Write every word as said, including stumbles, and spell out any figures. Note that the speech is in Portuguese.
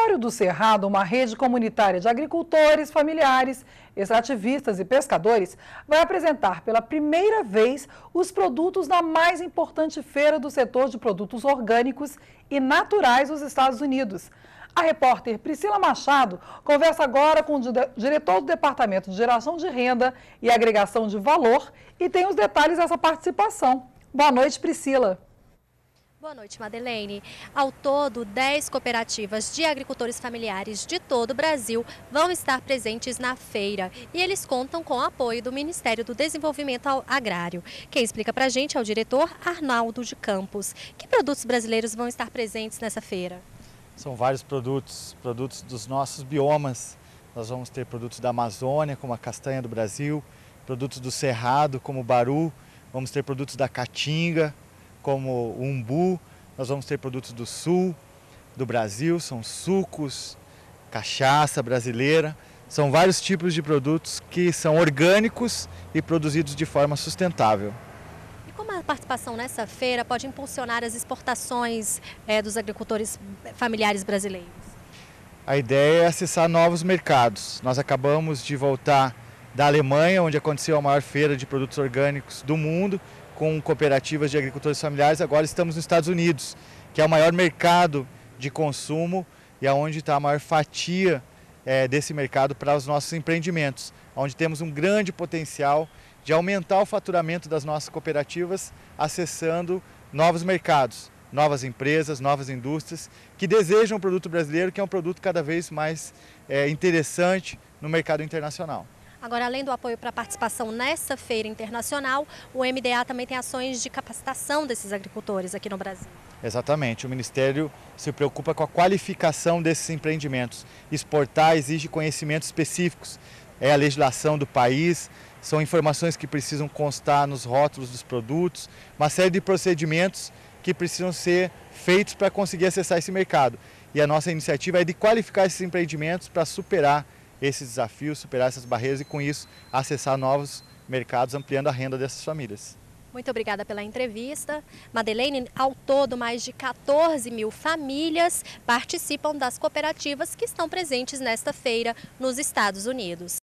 Empório do Cerrado, uma rede comunitária de agricultores, familiares, extrativistas e pescadores, vai apresentar pela primeira vez os produtos da mais importante feira do setor de produtos orgânicos e naturais dos Estados Unidos. A repórter Priscila Machado conversa agora com o diretor do Departamento de Geração de Renda e Agregação de Valor e tem os detalhes dessa participação. Boa noite, Priscila. Boa noite, Madeleine. Ao todo, dez cooperativas de agricultores familiares de todo o Brasil vão estar presentes na feira e eles contam com o apoio do Ministério do Desenvolvimento Agrário. Quem explica para a gente é o diretor Arnaldo de Campos. Que produtos brasileiros vão estar presentes nessa feira? São vários produtos, produtos dos nossos biomas. Nós vamos ter produtos da Amazônia, como a castanha do Brasil, produtos do Cerrado, como o baru, vamos ter produtos da Caatinga, como o umbu, nós vamos ter produtos do sul do Brasil, são sucos, cachaça brasileira, são vários tipos de produtos que são orgânicos e produzidos de forma sustentável. E como a participação nessa feira pode impulsionar as exportações é, dos agricultores familiares brasileiros? A ideia é acessar novos mercados. Nós acabamos de voltar da Alemanha, onde aconteceu a maior feira de produtos orgânicos do mundo, com cooperativas de agricultores familiares. Agora estamos nos Estados Unidos, que é o maior mercado de consumo e é onde está a maior fatia é, desse mercado para os nossos empreendimentos, onde temos um grande potencial de aumentar o faturamento das nossas cooperativas, acessando novos mercados, novas empresas, novas indústrias que desejam o produto brasileiro, que é um produto cada vez mais é, interessante no mercado internacional. Agora, além do apoio para a participação nessa feira internacional, o M D A também tem ações de capacitação desses agricultores aqui no Brasil. Exatamente, o Ministério se preocupa com a qualificação desses empreendimentos. Exportar exige conhecimentos específicos, é a legislação do país, são informações que precisam constar nos rótulos dos produtos, uma série de procedimentos que precisam ser feitos para conseguir acessar esse mercado. E a nossa iniciativa é de qualificar esses empreendimentos para superar esses desafios, superar essas barreiras e, com isso, acessar novos mercados, ampliando a renda dessas famílias. Muito obrigada pela entrevista. Madeleine, ao todo, mais de quatorze mil famílias participam das cooperativas que estão presentes nesta feira nos Estados Unidos.